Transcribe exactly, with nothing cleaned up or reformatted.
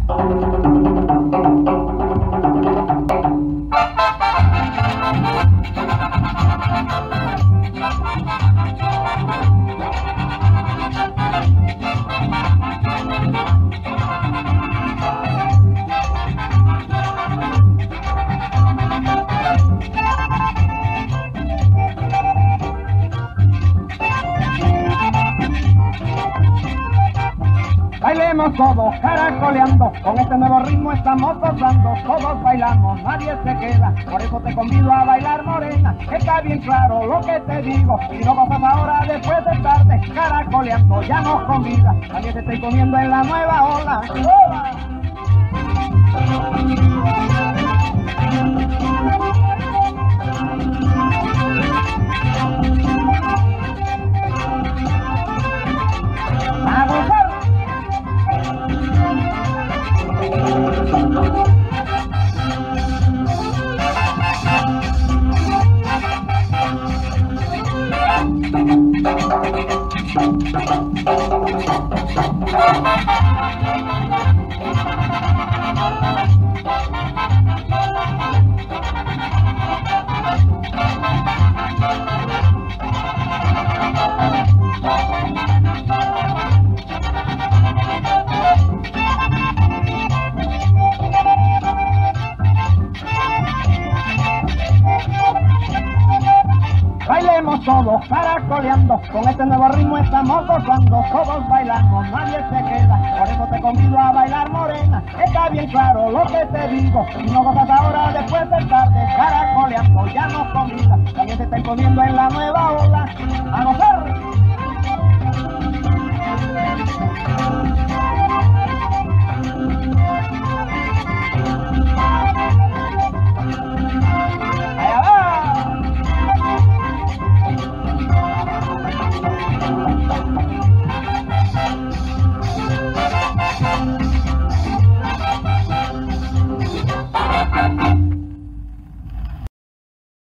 Bailemos todos caracoleando, con este nuevo ritmo estamos gozando, todos bailamos, nadie se queda, por eso te convido a bailar morena, está bien claro lo que te digo, si no gozas ahora después de tarde, caracoleando ya nos convida, también te estoy comiendo en la nueva ola. ¡Hola! ¡A gozar! Bailemos todos caracoleando, con este nuevo ritmo estamos gozando, todos bailamos, nadie se queda, por eso te convido a bailar morena, está bien claro lo que te digo, si no gozas ahora después de tarde, caracoleando ya nos convida, también te estoy comiendo en la nueva ola, a gozar.